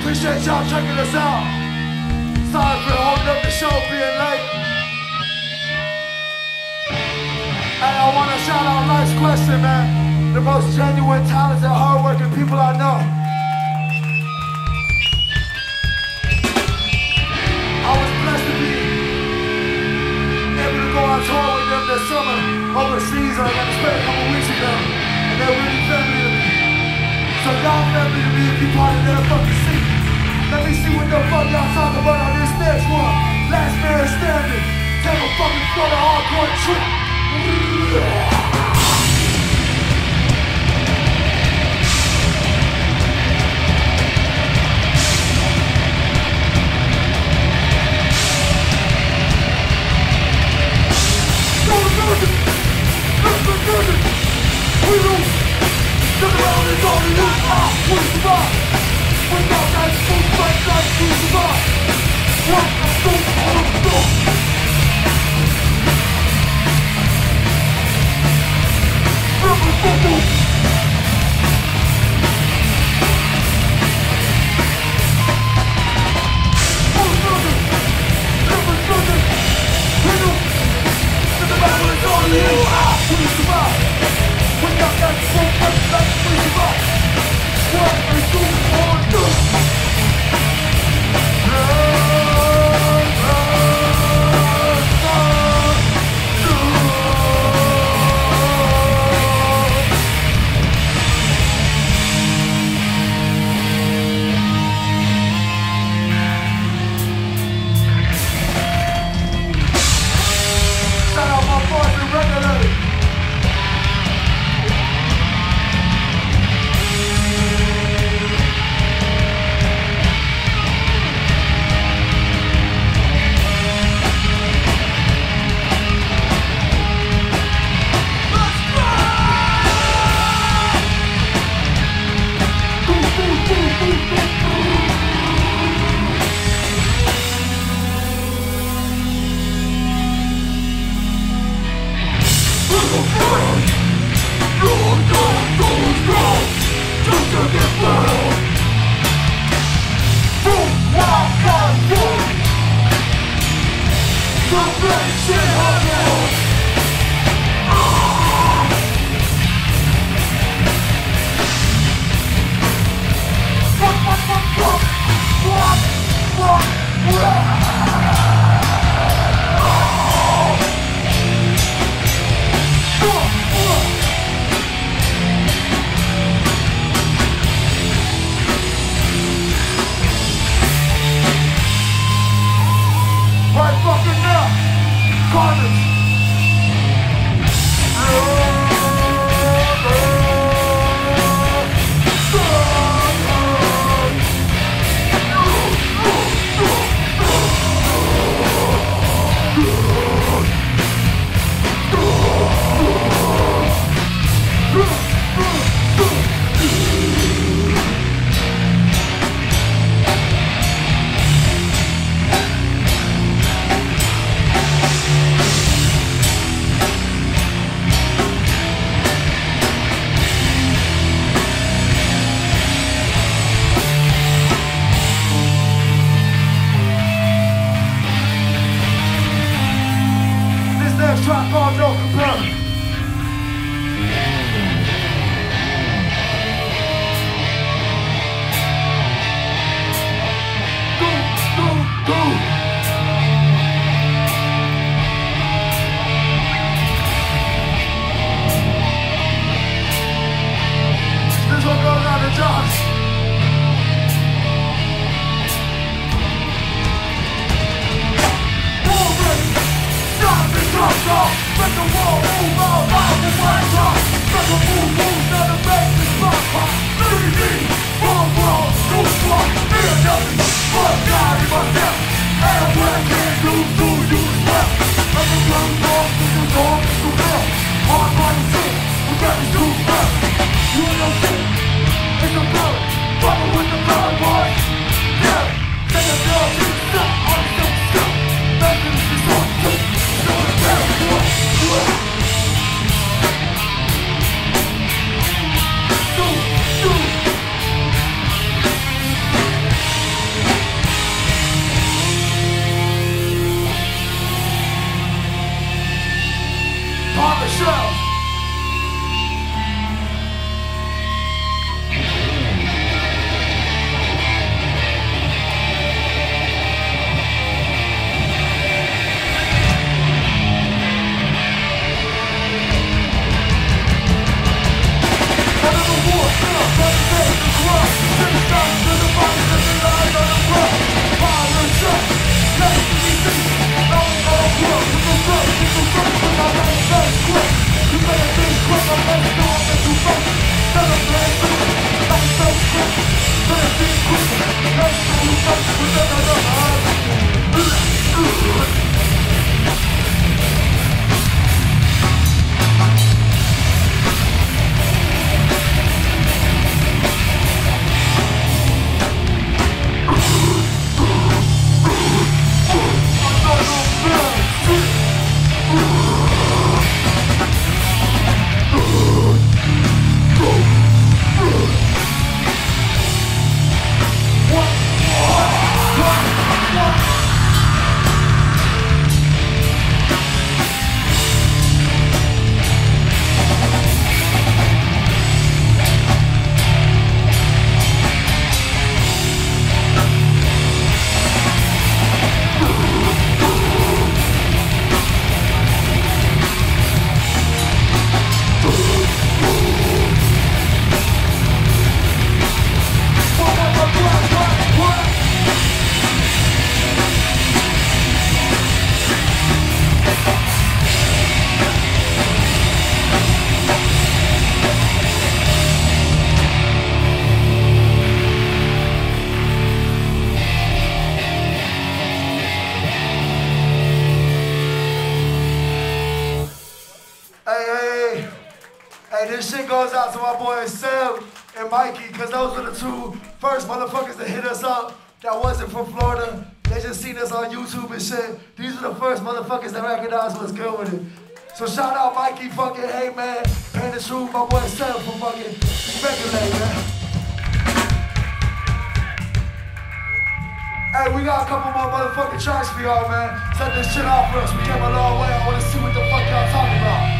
Appreciate y'all checking us out. Sorry for holding up the show being late. Hey, I want to shout out Life's Question, man. The most genuine, talented, hardworking people I know. I was blessed to be able to go on tour with them this summer overseas. I got to spend a couple weeks with them, and they're really family to me. So y'all family to me if you part of their fucking scene. Let me see what the fuck y'all talk about on this next one. Last man standing. Take a fucking for the hardcore trip. We lose. Look around, it's all we lose. We survive. Without that food, but like we survive. What the fuck on the floor? Rubber bubble. Oh, brother. Rubber brother. We lose. Look around, it's all we lose. We survive. Without that food, but like we survive. What the fuck on the floor? This shit goes out to my boys Sam and Mikey, because those were the two first motherfuckers that hit us up that wasn't from Florida. They just seen us on YouTube and shit. These are the first motherfuckers that recognized what's good with it. So shout out Mikey, fucking hey man, Pain the Truth, my boy Sam from fucking Speculate, man. Hey, we got a couple more motherfucking tracks for y'all, man. Set this shit off for us. We came a long way. I wanna see what the fuck y'all talking about.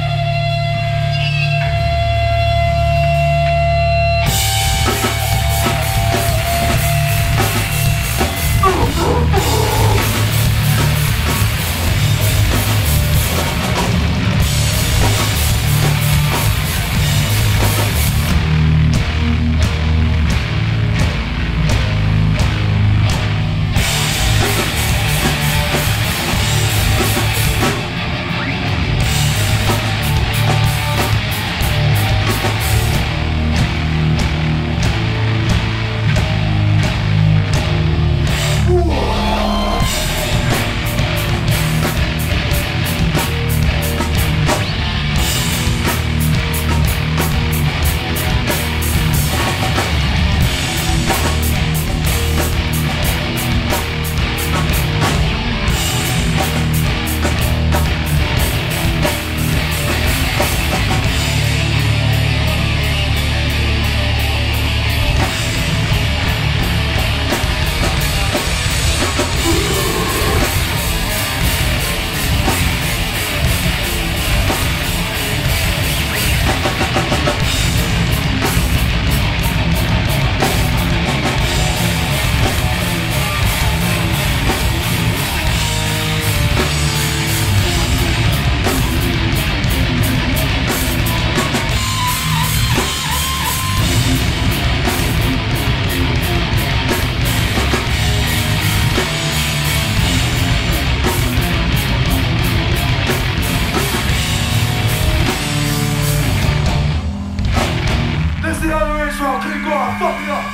Keep going, fuck it up.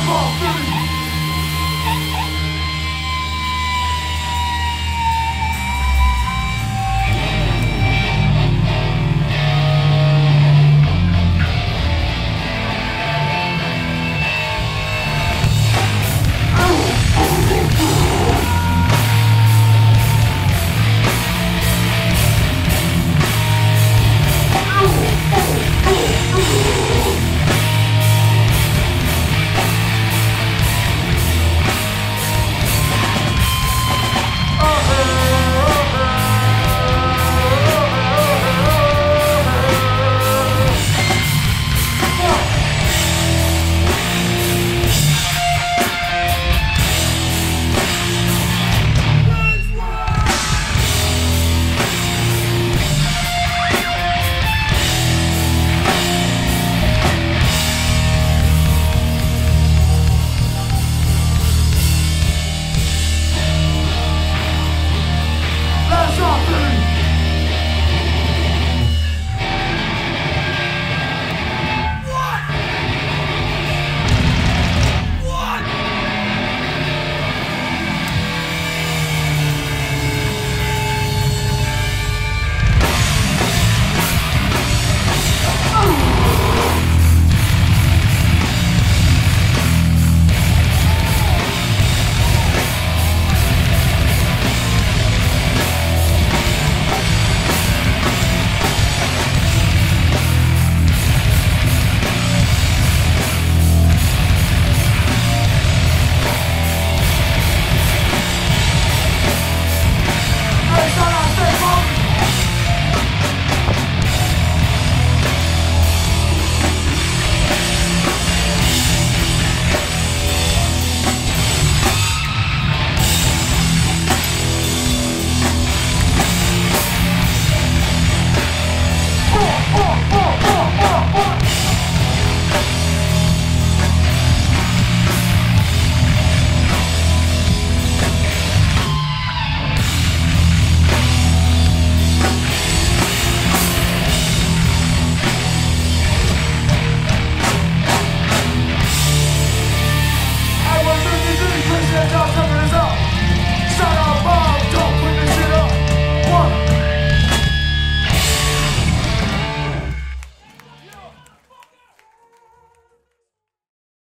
fall through